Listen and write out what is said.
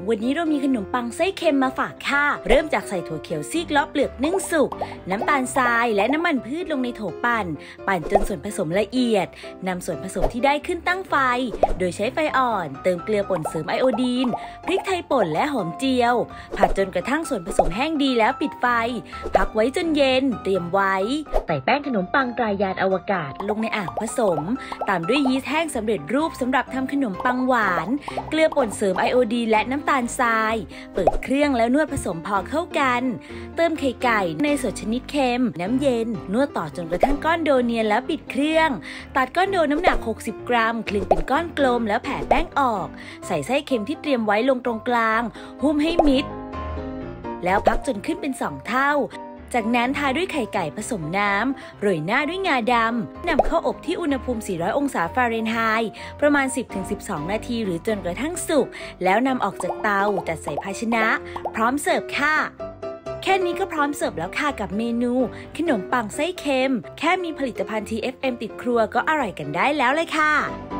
วันนี้เรามีขนมปังไส้เค็มมาฝากค่ะเริ่มจากใส่ถั่วเขียวซีกล้อเปลือกนึ่งสุกน้ำตาลทรายและน้ำมันพืชลงในโถปั่นจนส่วนผสมละเอียดนำส่วนผสมที่ได้ขึ้นตั้งไฟโดยใช้ไฟอ่อนเติมเกลือป่นเสริมไอโอดีนพริกไทยป่นและหอมเจียวผัดจนกระทั่งส่วนผสมแห้งดีแล้วปิดไฟพักไว้จนเย็นเตรียมไว้ใส่แป้งขนมปังตรายานอวกาศลงในอ่างผสมตามด้วยยีสต์แห้งสำเร็จรูปสำหรับทำขนมปังหวานเกลือป่นเสริมไอโอดีนและน้ำตาลทรายเปิดเครื่องแล้วนวดผสมพอเข้ากันเติมไข่ไก่ในสดชนิดเค็มน้ำเย็นนวดต่อจนกระทั่งก้อนโดเนียนแล้วปิดเครื่องตัดก้อนโดน้ำหนัก60 กรัมคลึงเป็นก้อนกลมแล้วแผ่แป้งออกใส่ไส้เค็มที่เตรียมไว้ลงตรงกลางหุ้มให้มิดแล้วพักจนขึ้นเป็น2 เท่าจากนั้นทาด้วยไข่ไก่ผสมน้ำโรยหน้าด้วยงาดำนำเข้าอบที่อุณหภูมิ400 องศาฟาเรนไฮต์ประมาณ 10-12 นาทีหรือจนกระทั่งสุกแล้วนำออกจากเตาจัดใส่ภาชนะพร้อมเสิร์ฟค่ะแค่นี้ก็พร้อมเสิร์ฟแล้วค่ะกับเมนูขนมปังไส้เค็มแค่มีผลิตภัณฑ์ TFM ติดครัวก็อร่อยกันได้แล้วเลยค่ะ